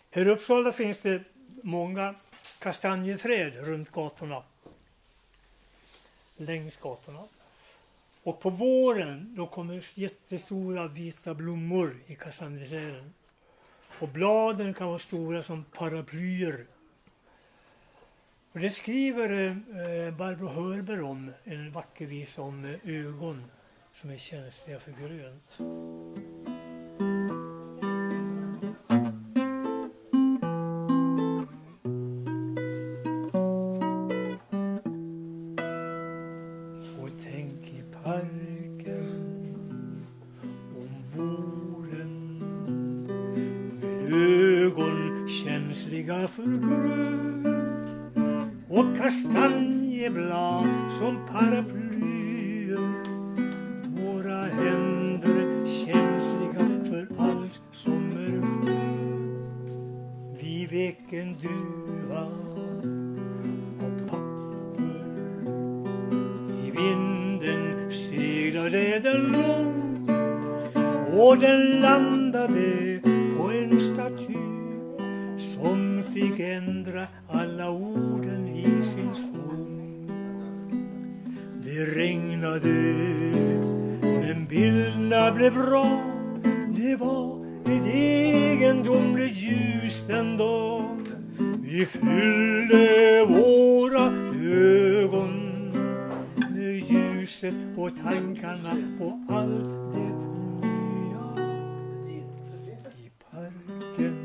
Här i Uppsala finns det många kastanjeträd runt gatorna. Längs gatorna. Och på våren då kommer jättestora vita blommor i kastanjeträden. Och bladen kan vara stora som paraplyer. Och det skriver Barbro Hörberg om, en vacker visa om ögon som är känsliga för grönt. Och tänk i parken om våren med ögon känsliga för grönt. Och kastanjeblad som paraplyer. Våra händer känsliga för allt som är skönt. Vi vek en duva och papper. I vinden seglade den långt. Och den landade på en staty som fick ändra alla orden i sin sång. Det regnade, men bilderna blev bra. Det var ett egendomligt ljus den dagen. Vi fyllde våra ögon med ljuset och tankarna på allt det nya. I parken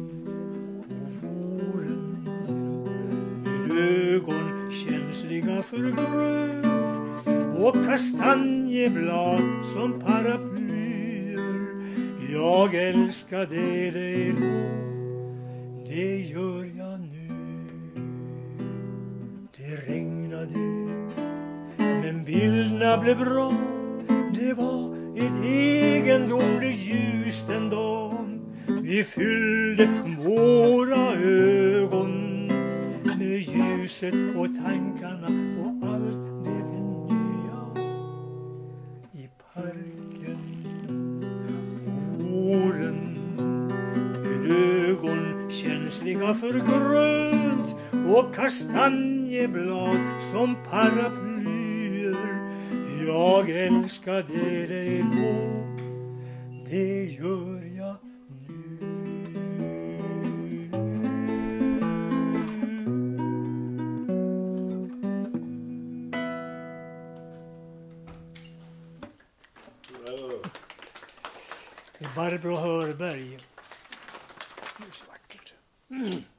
ögon känsliga för grönt och kastanjeblad som paraplyer. Jag älskade dig då, det gör jag nu. Det regnade, men bilderna blev bra. Det var ett egendomligt ljus den dagen. Vi fyllde våra ögon med ljuset och tankarna och allt det nya. I parken och våren med ögon känsliga för grönt och kastanjeblad som paraplyer. Jag älskade dig då, det gör jag nu. Barbro Hörberg. Det är så vackert.